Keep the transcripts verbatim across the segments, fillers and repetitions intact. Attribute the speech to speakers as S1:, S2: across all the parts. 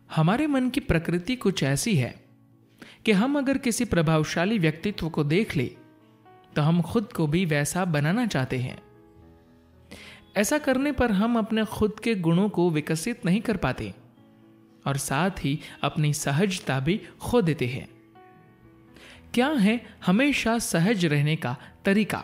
S1: हमारे मन की प्रकृति कुछ ऐसी है कि हम अगर किसी प्रभावशाली व्यक्तित्व को देख ले तो हम खुद को भी वैसा बनाना चाहते हैं। ऐसा करने पर हम अपने खुद के गुणों को विकसित नहीं कर पाते और साथ ही अपनी सहजता भी खो देते हैं। क्या है हमेशा सहज रहने का तरीका?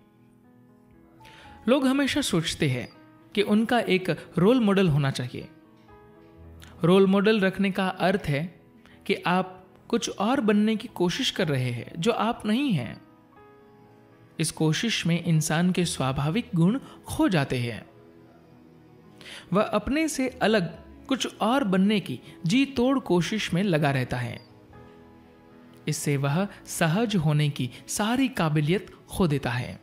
S1: लोग हमेशा सोचते हैं कि उनका एक रोल मॉडल होना चाहिए। रोल मॉडल रखने का अर्थ है कि आप कुछ और बनने की कोशिश कर रहे हैं जो आप नहीं हैं। इस कोशिश में इंसान के स्वाभाविक गुण खो जाते हैं। वह अपने से अलग कुछ और बनने की जी तोड़ कोशिश में लगा रहता है। इससे वह सहज होने की सारी काबिलियत खो देता है।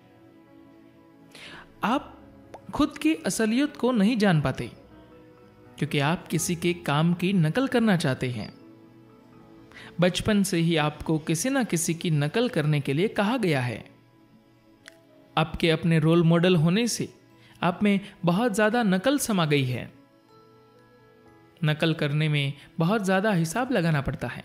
S1: आप खुद की असलियत को नहीं जान पाते क्योंकि आप किसी के काम की नकल करना चाहते हैं। बचपन से ही आपको किसी ना किसी की नकल करने के लिए कहा गया है। आपके अपने रोल मॉडल होने से आप में बहुत ज्यादा नकल समा गई है। नकल करने में बहुत ज्यादा हिसाब लगाना पड़ता है।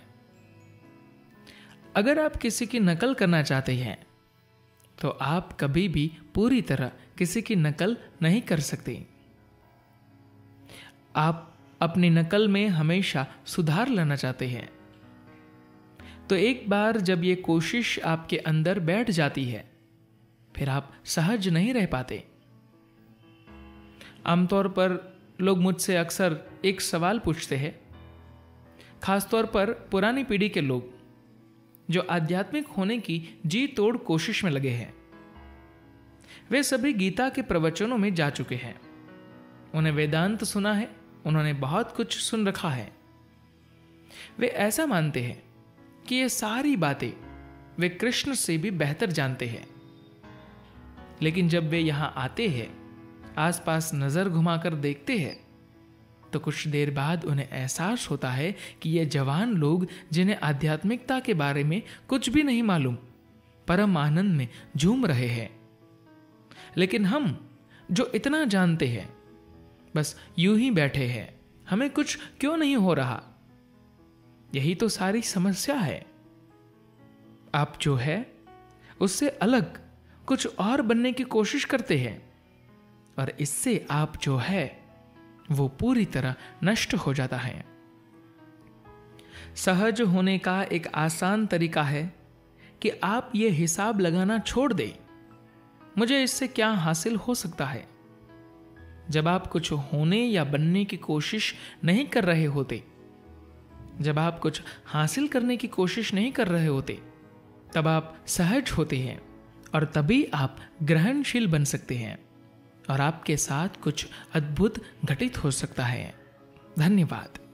S1: अगर आप किसी की नकल करना चाहते हैं तो आप कभी भी पूरी तरह किसी की नकल नहीं कर सकते। आप अपनी नकल में हमेशा सुधार लाना चाहते हैं तो एक बार जब यह कोशिश आपके अंदर बैठ जाती है फिर आप सहज नहीं रह पाते। आमतौर पर लोग मुझसे अक्सर एक सवाल पूछते हैं, खासतौर पर पुरानी पीढ़ी के लोग जो आध्यात्मिक होने की जी तोड़ कोशिश में लगे हैं। वे सभी गीता के प्रवचनों में जा चुके हैं। उन्हें वेदांत सुना है, उन्होंने बहुत कुछ सुन रखा है। वे ऐसा मानते हैं कि ये सारी बातें वे कृष्ण से भी बेहतर जानते हैं। लेकिन जब वे यहां आते हैं, आसपास नजर घुमाकर देखते हैं तो कुछ देर बाद उन्हें एहसास होता है कि ये जवान लोग जिन्हें आध्यात्मिकता के बारे में कुछ भी नहीं मालूम परम आनंद में झूम रहे हैं। लेकिन हम जो इतना जानते हैं बस यूं ही बैठे हैं। हमें कुछ क्यों नहीं हो रहा? यही तो सारी समस्या है। आप जो है उससे अलग कुछ और बनने की कोशिश करते हैं और इससे आप जो है वो पूरी तरह नष्ट हो जाता है। सहज होने का एक आसान तरीका है कि आप ये हिसाब लगाना छोड़ दें, मुझे इससे क्या हासिल हो सकता है। जब आप कुछ होने या बनने की कोशिश नहीं कर रहे होते, जब आप कुछ हासिल करने की कोशिश नहीं कर रहे होते, तब आप सहज होते हैं और तभी आप ग्रहणशील बन सकते हैं और आपके साथ कुछ अद्भुत घटित हो सकता है। धन्यवाद।